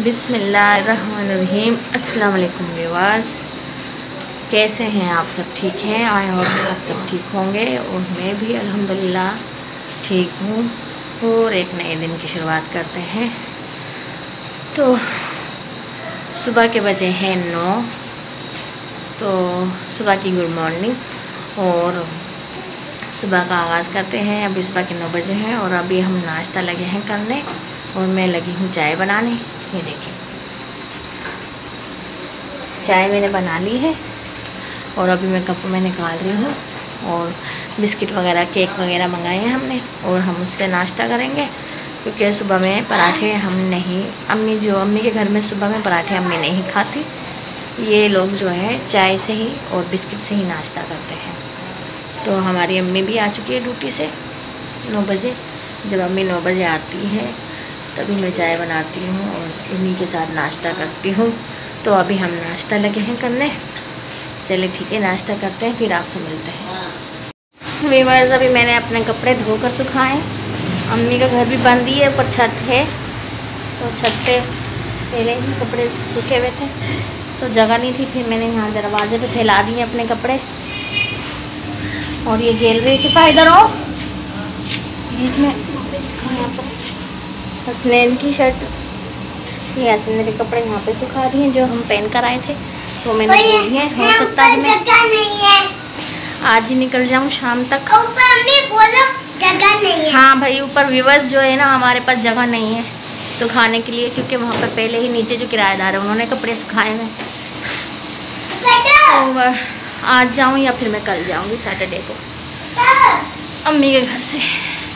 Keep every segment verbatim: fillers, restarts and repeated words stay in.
बिस्मिल्लाहिर्रहमानिर्रहीम। अस्सलाम वालेकुम व्यूअर्स, कैसे हैं आप? सब ठीक हैं? आए और आप सब ठीक होंगे और मैं भी अल्हम्दुलिल्लाह ठीक हूँ। और एक नए दिन की शुरुआत करते हैं। तो सुबह के बजे हैं नौ। तो सुबह की गुड मॉर्निंग और सुबह का आगाज़ करते हैं। अभी सुबह के नौ बजे हैं और अभी हम नाश्ता लगे हैं करने और मैं लगी हूँ चाय बनाने। ये देखिए, चाय मैंने बना ली है और अभी मैं कप में निकाल रही हूँ। और बिस्किट वगैरह, केक वगैरह मंगाए हैं हमने और हम उससे नाश्ता करेंगे, क्योंकि सुबह में पराठे हम नहीं, अम्मी जो अम्मी के घर में सुबह में पराठे अम्मी नहीं खाती। ये लोग जो है चाय से ही और बिस्किट से ही नाश्ता करते हैं। तो हमारी अम्मी भी आ चुकी है ड्यूटी से नौ बजे। जब अम्मी नौ बजे आती है तभी मैं चाय बनाती हूँ और इन्हीं के साथ नाश्ता करती हूँ। तो अभी हम नाश्ता लगे हैं करने। चलिए ठीक है, नाश्ता करते हैं फिर आपसे मिलते हैं। व्यूअर्स, अभी मैंने अपने कपड़े धोकर सुखाए। अम्मी का घर भी बंद ही है, पर छत है तो छत पे पहले ही कपड़े सूखे हुए थे तो जगह नहीं थी, फिर मैंने यहाँ दरवाजे पे फैला दिए अपने कपड़े। और ये गैलरी छिपा, इधर आओ। इसमें यहाँ पर हसनैन की शर्ट, ये हसनैन के कपड़े यहाँ पे सुखा दिए जो हम पहन कर आए थे, तो मैंने धो दिए। हो सकता है मैं आज ही निकल जाऊँ शाम तक। बोलो जगह नहीं है। हाँ भाई, ऊपर व्यूअर्स जो है ना, हमारे पास जगह नहीं है सुखाने के लिए, क्योंकि वहाँ पर पहले ही नीचे जो किराएदार है उन्होंने कपड़े सुखाए हैं। तो आज जाऊँ या फिर मैं कल जाऊँगी सैटरडे को अम्मी के घर से।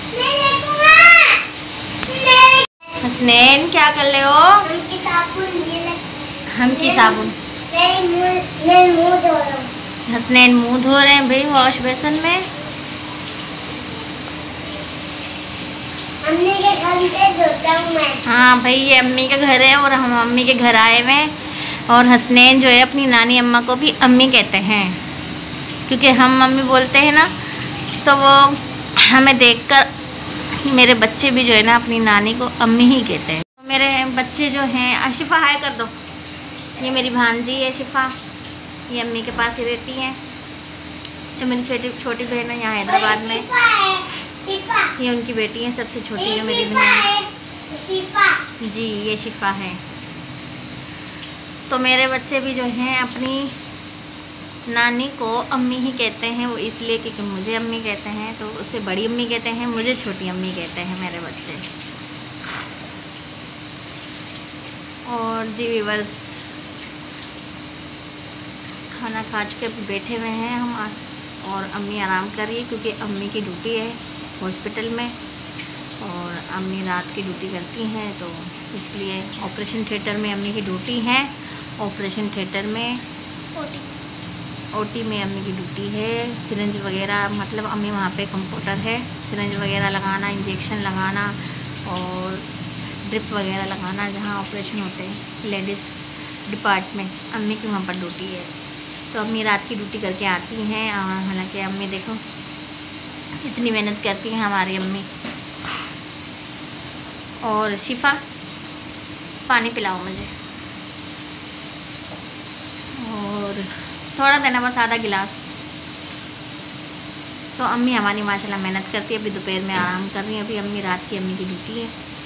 हसनैन क्या कर रहे हो? हम की साबुन हम की साबुन मैं मुंह धो रहा हूँ। हसनैन मुंह धो रहे हैं भाई वॉश बेसन में। अम्मी के घर पे धोता हूँ मैं। हाँ भाई, ये अम्मी का घर है और हम अम्मी के घर आए हुए हैं। और हसनैन जो है अपनी नानी अम्मा को भी अम्मी कहते हैं, क्योंकि हम मम्मी बोलते हैं ना, तो वो हमें देखकर मेरे बच्चे भी जो है ना अपनी नानी को अम्मी ही कहते हैं। तो मेरे बच्चे जो हैं, आशिफा हाय कर दो। ये मेरी भांजी है शिफा, ये अम्मी के पास ही रहती हैं। जो मेरी छोटी छोटी बहन है यहाँ हैदराबाद में, ये उनकी बेटी है, सबसे छोटी है मेरी बहन जी, ये शिफा है। तो मेरे बच्चे भी जो हैं अपनी नानी को अम्मी ही कहते हैं, वो इसलिए क्योंकि मुझे अम्मी कहते हैं, तो उससे बड़ी अम्मी कहते हैं, मुझे छोटी अम्मी कहते हैं मेरे बच्चे। और जी व्यूअर्स, खाना खा चुके बैठे हुए हैं हम और अम्मी आराम कर रही है, क्योंकि अम्मी की ड्यूटी है हॉस्पिटल में और अम्मी रात की ड्यूटी करती हैं, तो इसलिए ऑपरेशन थिएटर में अम्मी की ड्यूटी है। ऑपरेशन थिएटर में ओटी में अम्मी की ड्यूटी है। सिरिंज वगैरह, मतलब अम्मी वहाँ पे कंप्यूटर है, सिरिंज वगैरह लगाना, इंजेक्शन लगाना और ड्रिप वगैरह लगाना, जहाँ ऑपरेशन होते हैं लेडीज़ डिपार्टमेंट, अम्मी की वहाँ पर ड्यूटी है। तो अम्मी रात की ड्यूटी करके आती हैं। हालांकि अम्मी देखो इतनी मेहनत करती हैं हमारी अम्मी। और शिफा, पानी पिलाओ मुझे, और थोड़ा देना, बस आधा गिलास। तो अम्मी हमारी माशाल्लाह मेहनत करती है। अभी दोपहर में आराम कर रही है। अभी अम्मी रात की अम्मी की ड्यूटी है।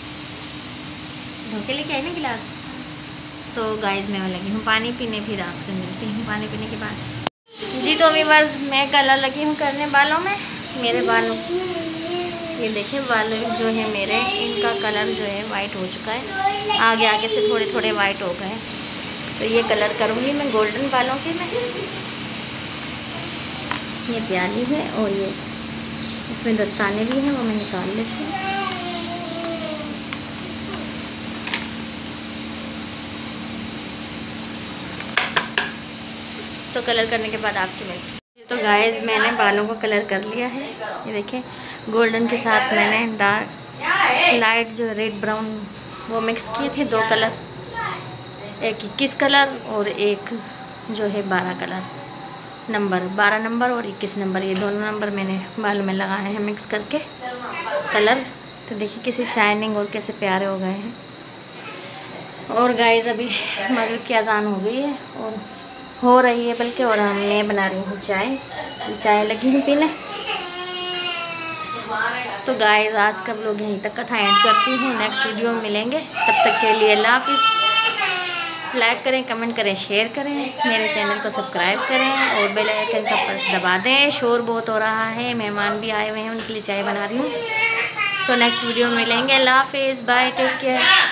धोके लेके आई ना गिलास। तो गाइस, मैं लगी हूँ पानी पीने, फिर आपसे मिलती हूँ पानी पीने के बाद जी। तो अभी बस मैं कलर लगी हूँ करने बालों में। मेरे बालों, ये देखिए बाल जो है मेरे, इनका कलर जो है वाइट हो चुका है, आगे आगे से थोड़े थोड़े वाइट हो गए। तो ये कलर करूँगी मैं गोल्डन बालों के में। ये प्याली है और ये इसमें दस्ताने भी हैं, वो मैं निकाल लेती हूँ। तो कलर करने के बाद आपसे मिलती हूँ। तो गाइस, मैंने बालों को कलर कर लिया है। ये देखिए, गोल्डन के साथ मैंने डार्क लाइट जो रेड ब्राउन वो मिक्स किए थे, दो कलर, एक इक्कीस कलर और एक जो है बारह कलर नंबर, बारह नंबर और इक्कीस नंबर, ये दोनों नंबर मैंने बालों में लगाए हैं मिक्स करके कलर। तो देखिए कैसे शाइनिंग और कैसे प्यारे हो गए हैं। और गाइस अभी मगरिब की अजान हो गई है और हो रही है बल्कि, और हम मैं बना रही हूँ चाय। चाय लगी हूँ पीने। तो गाइस आज का व्लॉग यहीं तक का था एंड करती हूँ। नेक्स्ट वीडियो में मिलेंगे, तब तक के लिए अल्लाह हाफिज़। लाइक करें, कमेंट करें, शेयर करें, मेरे चैनल को सब्सक्राइब करें और बेल आइकन का प्रेस दबा दें। शोर बहुत हो रहा है, मेहमान भी आए हुए हैं, उनके लिए चाय बना रही हूँ। तो नेक्स्ट वीडियो में मिलेंगे। अल्लाह हाफिज़, बाय, टेक केयर।